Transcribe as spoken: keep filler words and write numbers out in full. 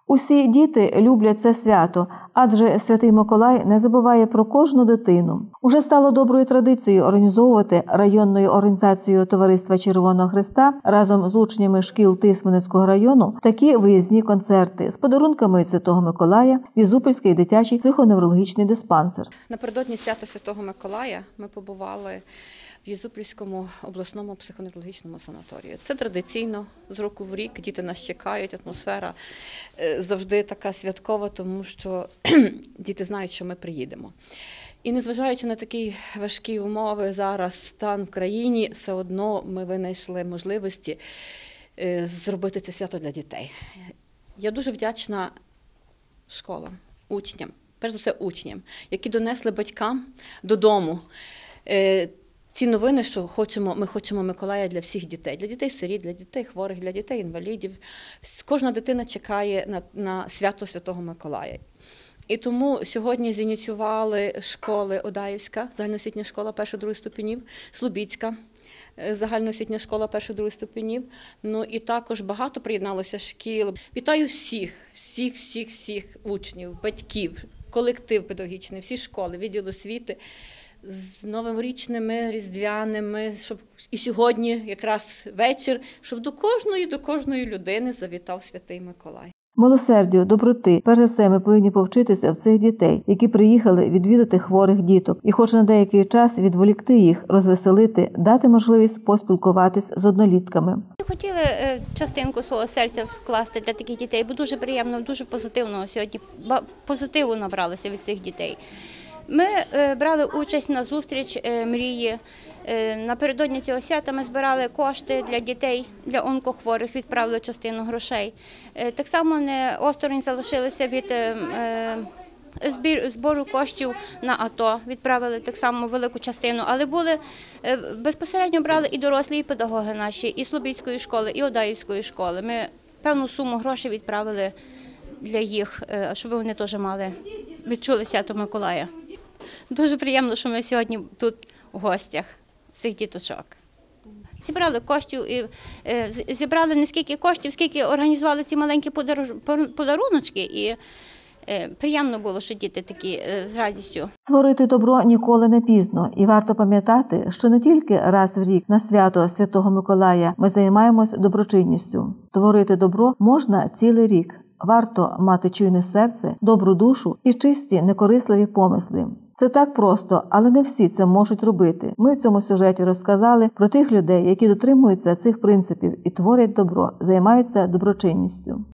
Усі діти люблять це свято, адже Святий Миколай не забуває про кожну дитину. Уже стало доброю традицією організовувати районною організацією Товариства Червоного Хреста разом з учнями шкіл Тисменецького району такі виїзні концерти з подарунками від Святого Миколая в Ізупільський дитячий психоневрологічний диспансер. Напередодні свята Святого Миколая ми побували в Ізупільському обласному психоневрологічному санаторію. Це традиційно, з року в рік, діти нас чекають, атмосфера завжди така святкова, тому що діти знають, що ми приїдемо. І незважаючи на такі важкі умови, зараз стан в країні, все одно ми винайшли можливості зробити це свято для дітей. Я дуже вдячна школам, учням, перш за все учням, які донесли батькам додому ці новини, що хочемо, ми хочемо Миколая для всіх дітей, для дітей-сиріт, для дітей хворих, для дітей-інвалідів. Кожна дитина чекає на, на свято Святого Миколая. І тому сьогодні зініціювали школи Одаївська, загальноосвітня школа перших-других ступенів, Слобідська, загальноосвітня школа перших-других ступенів. Ну і також багато приєдналося шкіл. Вітаю всіх, всіх, всіх, всіх учнів, батьків, колектив педагогічний, всі школи, відділ освіти з новорічними, різдвяними, щоб і сьогодні якраз вечір, щоб до кожної, до кожної людини завітав Святий Миколай. Милосердю, доброти, перш за все, ми повинні повчитися в цих дітей, які приїхали відвідати хворих діток. І хоч на деякий час відволікти їх, розвеселити, дати можливість поспілкуватись з однолітками. Ми хотіли частинку свого серця вкласти для таких дітей, бо дуже приємно, дуже позитивно сьогодні, позитиву набралися від цих дітей. Ми брали участь на зустріч мрії. Напередодні цього свята ми збирали кошти для дітей, для онкохворих, відправили частину грошей. Так само не осторонь залишилися від збору коштів на АТО, відправили так само велику частину, але були, безпосередньо брали і дорослі, і педагоги наші, і Слобідської школи, і Одаївської школи. Ми певну суму грошей відправили для їх, щоб вони теж мали, відчули свято Миколая. Дуже приємно, що ми сьогодні тут у гостях цих діточок. Зібрали коштів і зібрали не скільки коштів, скільки організували ці маленькі подаруночки. І приємно було, що діти такі з радістю. Творити добро ніколи не пізно. І варто пам'ятати, що не тільки раз в рік на свято Святого Миколая ми займаємось доброчинністю. Творити добро можна цілий рік. Варто мати чуйне серце, добру душу і чисті, некорисливі помисли. Це так просто, але не всі це можуть робити. Ми в цьому сюжеті розказали про тих людей, які дотримуються цих принципів і творять добро, займаються доброчинністю.